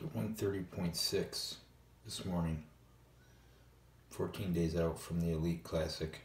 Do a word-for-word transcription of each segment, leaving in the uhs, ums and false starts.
one thirty point six this morning. fourteen days out from the Elite Classic.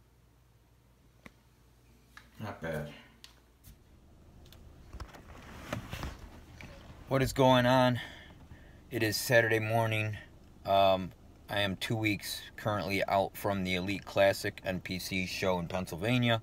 Not bad. What is going on? It is Saturday morning. Um, I am two weeks currently out from the Elite Classic N P C show in Pennsylvania.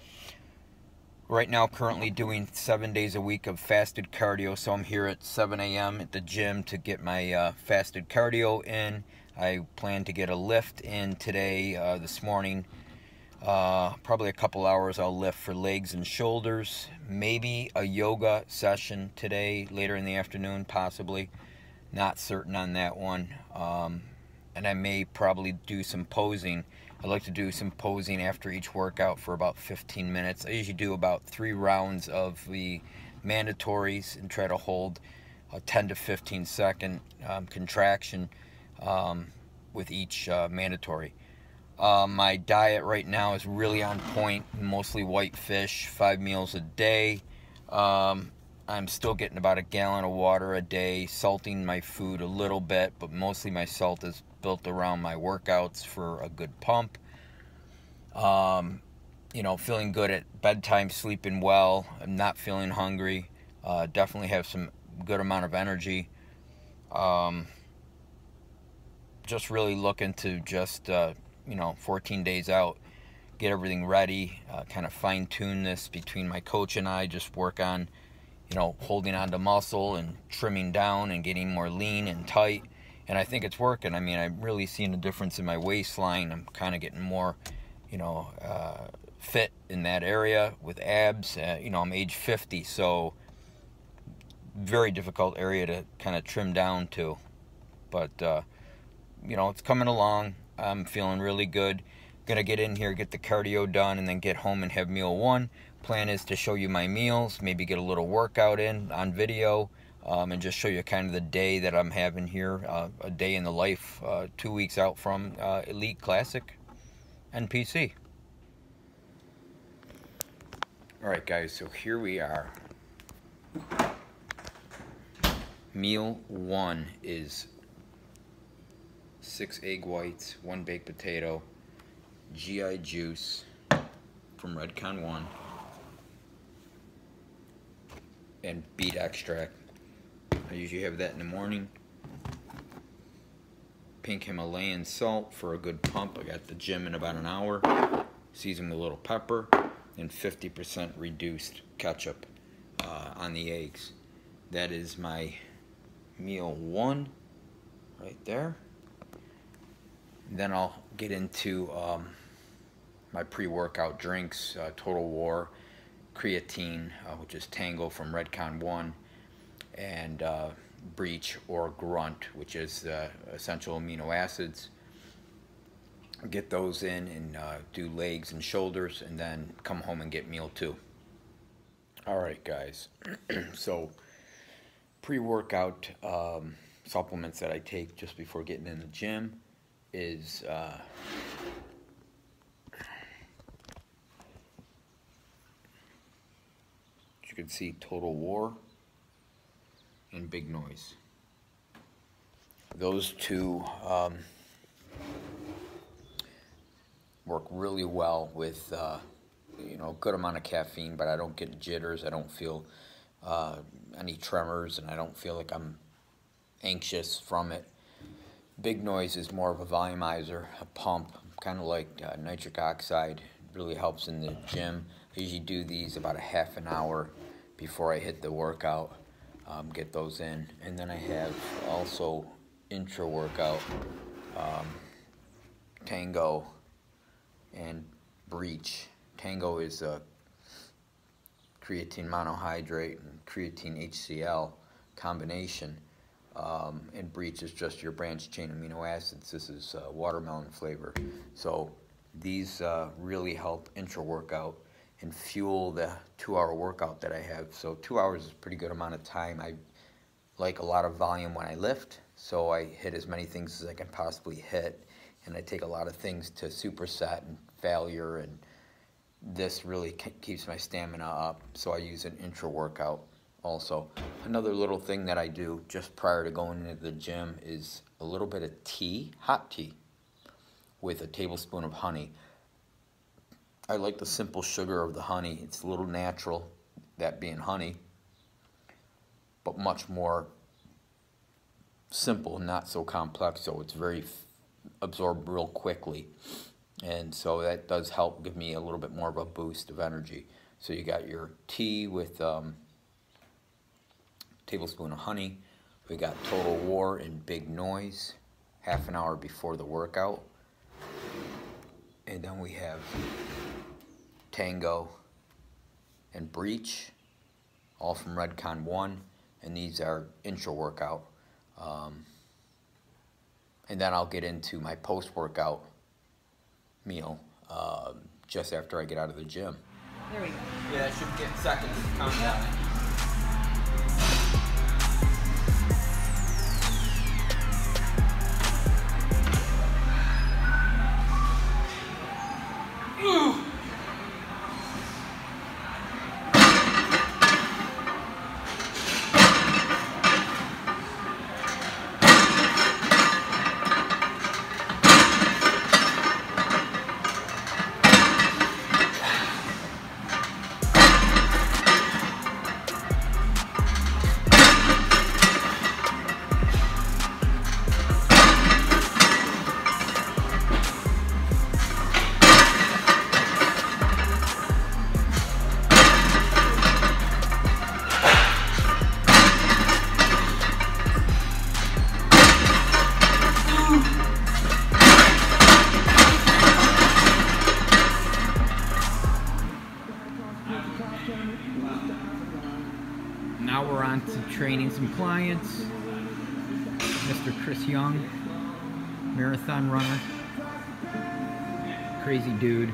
Right now, currently doing seven days a week of fasted cardio. So I'm here at seven A M at the gym to get my uh, fasted cardio in. I plan to get a lift in today, uh, this morning. Uh, probably a couple hours I'll lift for legs and shoulders. Maybe a yoga session today, later in the afternoon, possibly. Not certain on that one. Um, and I may probably do some posing. I like to do some posing after each workout for about fifteen minutes. I usually do about three rounds of the mandatories and try to hold a ten to fifteen second um, contraction um, with each uh, mandatory. Uh, my diet right now is really on point, mostly white fish, five meals a day. Um, I'm still getting about a gallon of water a day, salting my food a little bit, but mostly my salt is built around my workouts for a good pump. Um, you know, feeling good at bedtime, sleeping well. I'm not feeling hungry. Uh, definitely have some good amount of energy. Um, just really looking to just, uh, you know, fourteen days out, get everything ready, uh, kind of fine tune this between my coach and I, just work on, you know, holding on to muscle and trimming down and getting more lean and tight. And I think it's working. I mean, I'm really seeing a difference in my waistline. I'm kind of getting more, you know, uh, fit in that area with abs. Uh, you know, I'm age fifty, so very difficult area to kind of trim down to. But, uh, you know, it's coming along. I'm feeling really good. Gonna get in here, get the cardio done, and then get home and have meal one. Plan is to show you my meals, maybe get a little workout in on video, um, and just show you kind of the day that I'm having here, uh, a day in the life, uh, two weeks out from uh, Elite Classic N P C. All right, guys, so here we are. Meal one is six egg whites, one baked potato, G I juice from Redcon one, and beet extract. I usually have that in the morning. Pink Himalayan salt for a good pump. I got the gym in about an hour. Seasoned with a little pepper and fifty percent reduced ketchup uh, on the eggs. That is my meal one right there. Then I'll get into um, my pre-workout drinks, uh, Total War, creatine, uh, which is Tango from Redcon one, and uh, Breach or Grunt, which is uh, essential amino acids. Get those in and uh, do legs and shoulders, and then come home and get meal two. All right, guys. So pre-workout um, supplements that I take just before getting in the gym is uh, you can see Total War and Big Noise. Those two um, work really well with uh, you know, a good amount of caffeine, but I don't get jitters. I don't feel uh, any tremors, and I don't feel like I'm anxious from it. Big Noise is more of a volumizer, a pump, kind of like uh, nitric oxide. It really helps in the gym. I usually do these about a half an hour before I hit the workout, um, get those in. And then I have also intra-workout, um, Tango and Breach. Tango is a creatine monohydrate and creatine H C L combination. Um, and Breach is just your branched chain amino acids. This is uh, watermelon flavor. So these uh, really help intra-workout and fuel the two-hour workout that I have. So two hours is a pretty good amount of time. I like a lot of volume when I lift, so I hit as many things as I can possibly hit. And I take a lot of things to superset and failure, and this really keeps my stamina up. So I use an intra-workout also. Another little thing that I do just prior to going into the gym is a little bit of tea, hot tea, with a tablespoon of honey. I like the simple sugar of the honey. It's a little natural, that being honey, but much more simple, not so complex, so it's very absorbed real quickly. And so that does help give me a little bit more of a boost of energy. So you got your tea with um, tablespoon of honey. We got Total War and Big Noise, half an hour before the workout. And then we have Tango and Breach, all from Redcon one, and these are intro workout. Um, and then I'll get into my post-workout meal uh, just after I get out of the gym. There we go. Yeah, that should get seconds to count down. Now we're on to training some clients. Mister Chris Young, marathon runner, crazy dude,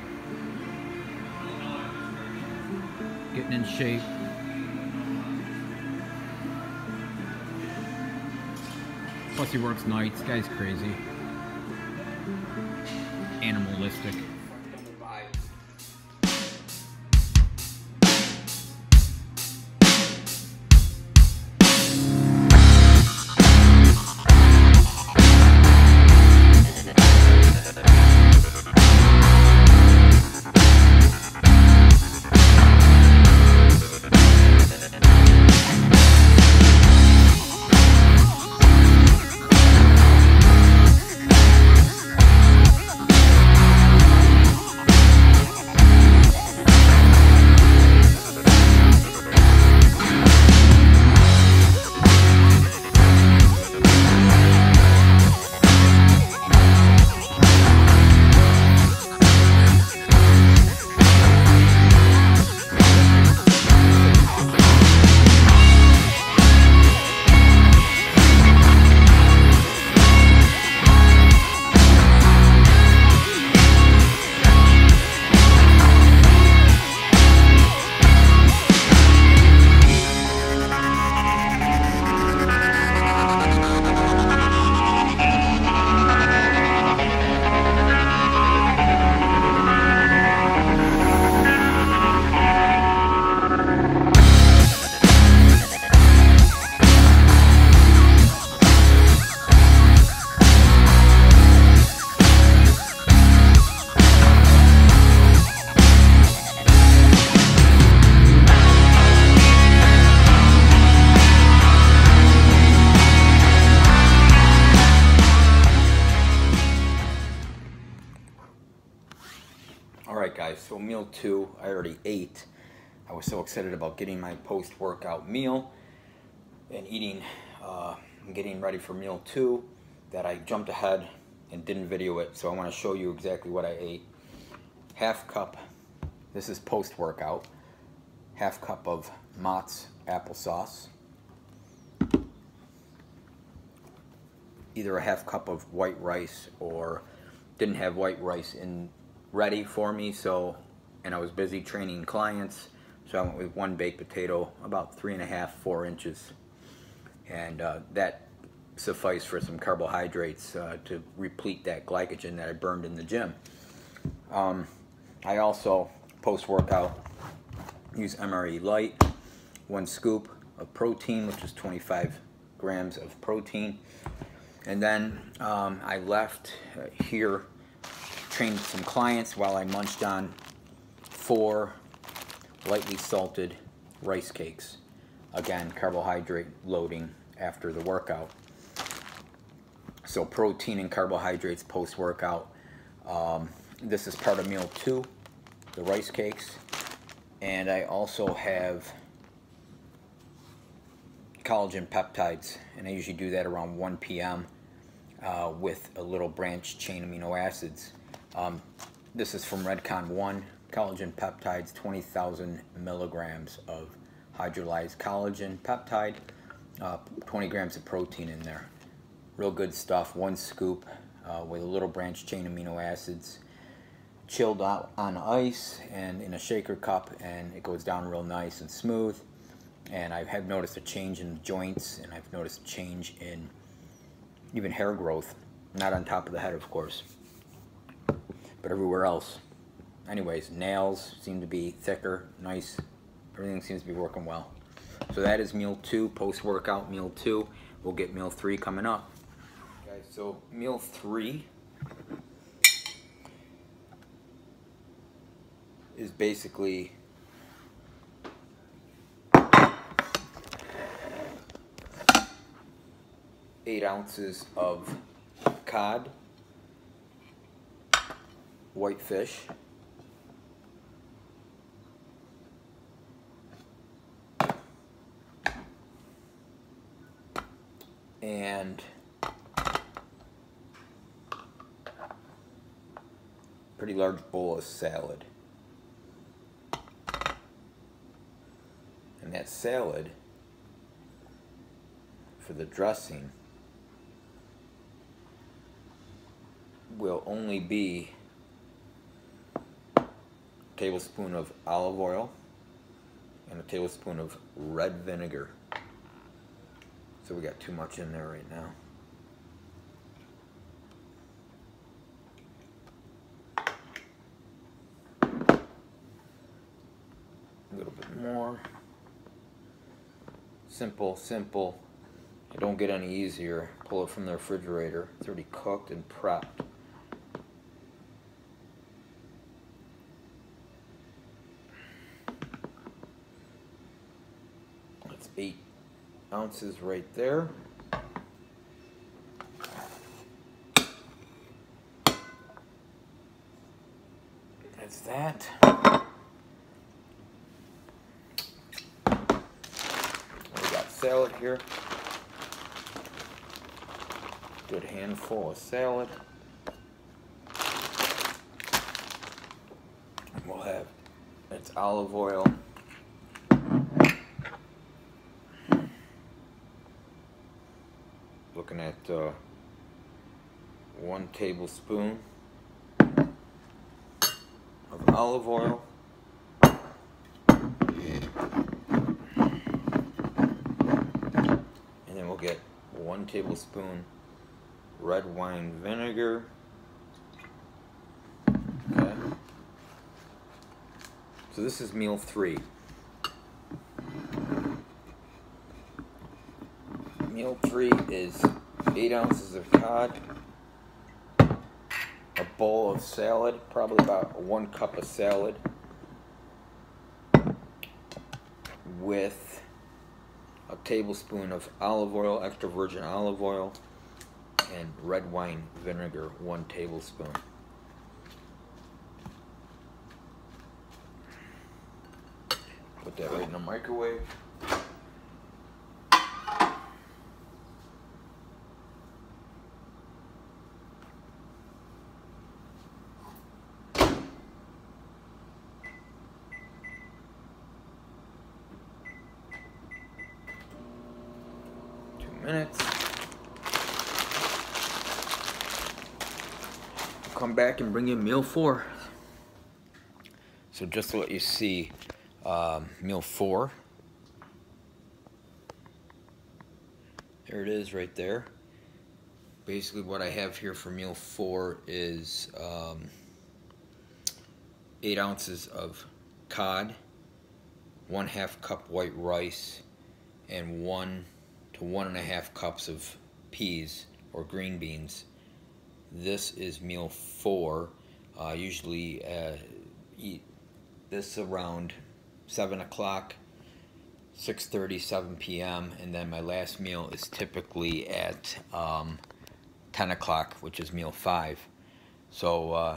getting in shape. Plus he works nights, guy's crazy, animalistic. Alright guys, so meal two, I already ate. I was so excited about getting my post-workout meal and eating, uh, and getting ready for meal two that I jumped ahead and didn't video it, so I want to show you exactly what I ate. Half cup, this is post-workout, half cup of Mott's applesauce, either a half cup of white rice or didn't have white rice in ready for me, so, and I was busy training clients, so I went with one baked potato, about three and a half, four inches, and uh, that sufficed for some carbohydrates uh, to replete that glycogen that I burned in the gym. Um, I also, post-workout, use M R E Light, one scoop, of protein, which is twenty-five grams of protein. And then um, I left uh, here, trained some clients while I munched on four lightly salted rice cakes. Again, carbohydrate loading after the workout. So protein and carbohydrates post-workout. Um, this is part of meal two, the rice cakes. And I also have collagen peptides, and I usually do that around one P M Uh, with a little branched chain amino acids. Um, this is from Redcon one, collagen peptides, twenty thousand milligrams of hydrolyzed collagen peptide, uh, twenty grams of protein in there. Real good stuff, one scoop uh, with a little branched chain amino acids, chilled out on ice and in a shaker cup, and it goes down real nice and smooth. And I have noticed a change in joints, and I've noticed a change in even hair growth, not on top of the head, of course, but everywhere else. Anyways, nails seem to be thicker, nice. Everything seems to be working well. So that is meal two, post-workout meal two. We'll get meal three coming up. Okay, so meal three is basically eight ounces of cod, white fish, and pretty large bowl of salad. And that salad, for the dressing, will only be a tablespoon of olive oil and a tablespoon of red vinegar. So we got too much in there right now. A little bit more. Simple, simple. It don't get any easier. Pull it from the refrigerator. It's already cooked and prepped. That's eight ounces right there. That's that. We got salad here. Good handful of salad. And we'll have its olive oil. Looking at uh, one tablespoon of olive oil. And then we'll get one tablespoon red wine vinegar. Okay. So this is meal three. Meal three is eight ounces of cod, a bowl of salad, probably about one cup of salad, with a tablespoon of olive oil, extra virgin olive oil, and red wine vinegar, one tablespoon. Put that right in the microwave. Minutes. I'll come back and bring you meal four. So just to let you see, um, meal four. There it is right there. Basically what I have here for meal four is um, eight ounces of cod, one half cup white rice, and one to one and a half cups of peas or green beans. This is meal four. Uh, usually uh, eat this around seven o'clock, six thirty, seven p m and then my last meal is typically at um, ten o'clock, which is meal five. So uh,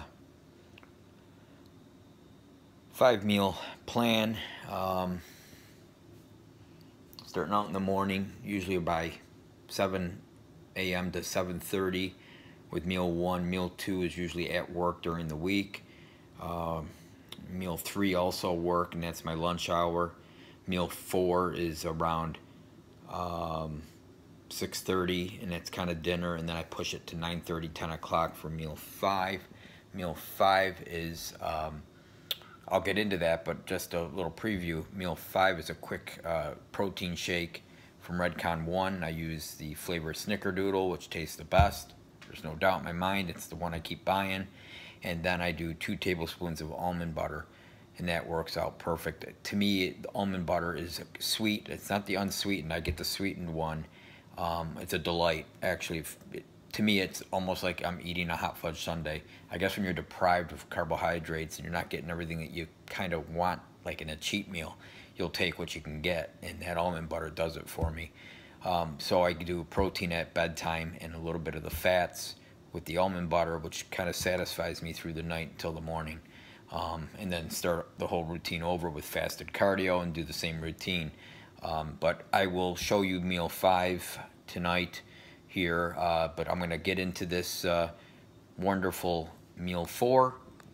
five meal plan. Um, starting out in the morning, usually by seven a m to seven thirty with meal one. Meal two is usually at work during the week. Uh, meal three also work, and that's my lunch hour. Meal four is around um, six thirty, and it's kind of dinner, and then I push it to nine thirty, ten o'clock for meal five. Meal five is, um, I'll get into that, but just a little preview. Meal five is a quick uh, protein shake from Redcon one. I use the flavor Snickerdoodle, which tastes the best. There's no doubt in my mind, it's the one I keep buying. And then I do two tablespoons of almond butter, and that works out perfect. To me, the almond butter is sweet. It's not the unsweetened. I get the sweetened one. Um, it's a delight, actually. It, to me, it's almost like I'm eating a hot fudge sundae. I guess when you're deprived of carbohydrates and you're not getting everything that you kind of want, like in a cheat meal, you'll take what you can get, and that almond butter does it for me. Um, so I do protein at bedtime and a little bit of the fats with the almond butter, which kind of satisfies me through the night until the morning. Um, and then start the whole routine over with fasted cardio and do the same routine. Um, but I will show you meal five tonight here, uh, but I'm going to get into this uh, wonderful meal four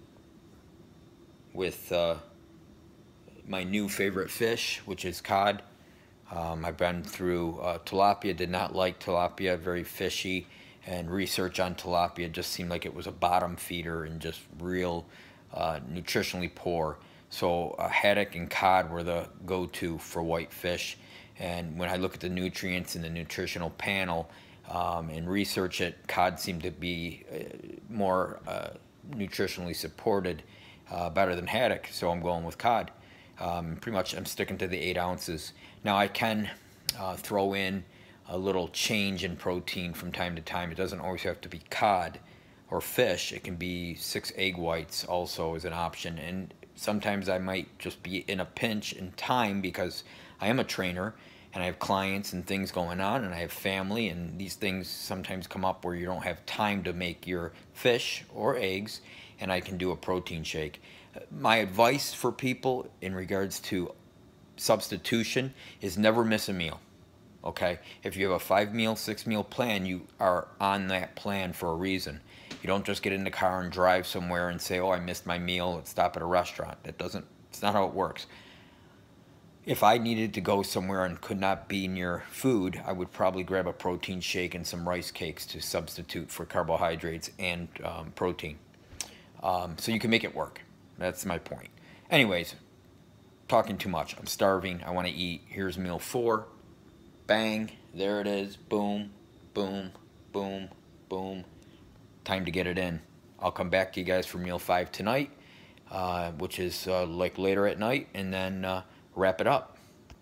with uh, my new favorite fish, which is cod. Um, I've been through uh, tilapia, did not like tilapia, very fishy, and research on tilapia just seemed like it was a bottom feeder and just real uh, nutritionally poor. So uh, haddock and cod were the go-to for white fish. And when I look at the nutrients in the nutritional panel um, and research it, cod seemed to be uh, more uh, nutritionally supported, uh, better than haddock. So I'm going with cod. Um, pretty much I'm sticking to the eight ounces. Now I can uh, throw in a little change in protein from time to time. It doesn't always have to be cod or fish. It can be six egg whites also as an option. And sometimes I might just be in a pinch in time because I am a trainer and I have clients and things going on and I have family, and these things sometimes come up where you don't have time to make your fish or eggs, and I can do a protein shake. My advice for people in regards to substitution is never miss a meal. Okay, if you have a five meal, six meal plan, you are on that plan for a reason. You don't just get in the car and drive somewhere and say, oh, I missed my meal, let's stop at a restaurant. That doesn't, it's not how it works. If I needed to go somewhere and could not be near food, I would probably grab a protein shake and some rice cakes to substitute for carbohydrates and um, protein. Um, so you can make it work. That's my point. Anyways, talking too much. I'm starving. I want to eat. Here's meal four. Bang. There it is. Boom, boom, boom, boom. Time to get it in. I'll come back to you guys for meal five tonight, uh, which is uh, like later at night, and then uh, wrap it up.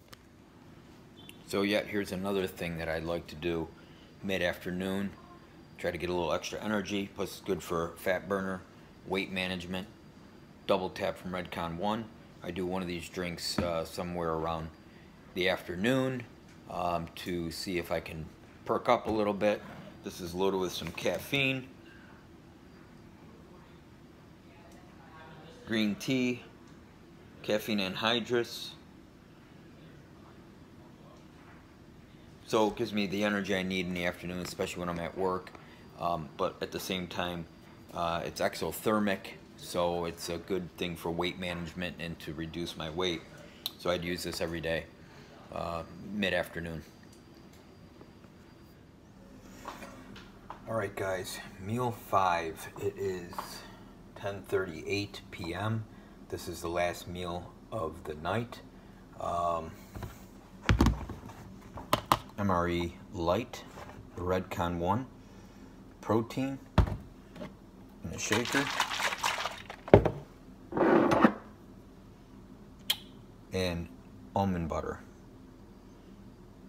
So yeah, here's another thing that I like to do mid-afternoon. Try to get a little extra energy. Plus it's good for fat burner, weight management. Double tap from Redcon one. I do one of these drinks uh, somewhere around the afternoon um, to see if I can perk up a little bit. This is loaded with some caffeine, green tea, caffeine anhydrous. So it gives me the energy I need in the afternoon, especially when I'm at work. Um, but at the same time, uh, it's exothermic, so it's a good thing for weight management and to reduce my weight. So I'd use this every day, uh, mid-afternoon. All right, guys, meal five. It is ten thirty-eight p m This is the last meal of the night. Um, M R E Light, Redcon one, protein in a shaker, and almond butter.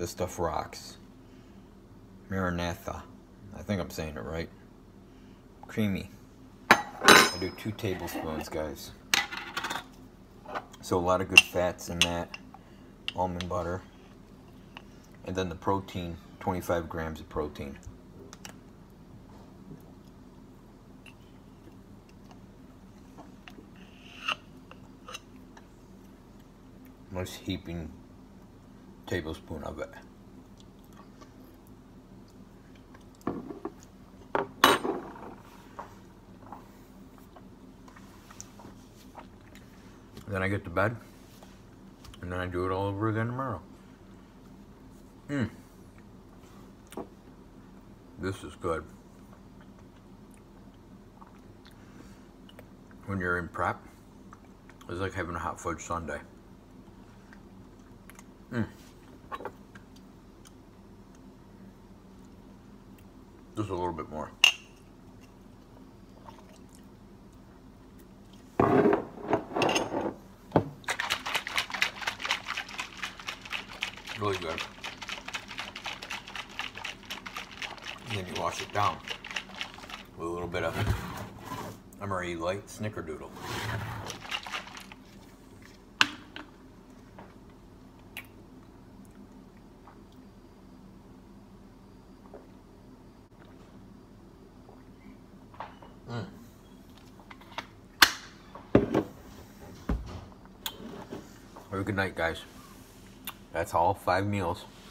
This stuff rocks. Maranatha. I think I'm saying it right. Creamy. I do two tablespoons, guys. So a lot of good fats in that. Almond butter. And then the protein, twenty-five grams of protein. Nice heaping tablespoon of it. Then I get to bed, and then I do it all over again tomorrow. Mmm. This is good. When you're in prep, it's like having a hot fudge sundae. Mmm. Just a little bit more. Really good. And then you wash it down with a little bit of N P C Elite snickerdoodle. Mm. Have a good night, guys. That's all, five meals.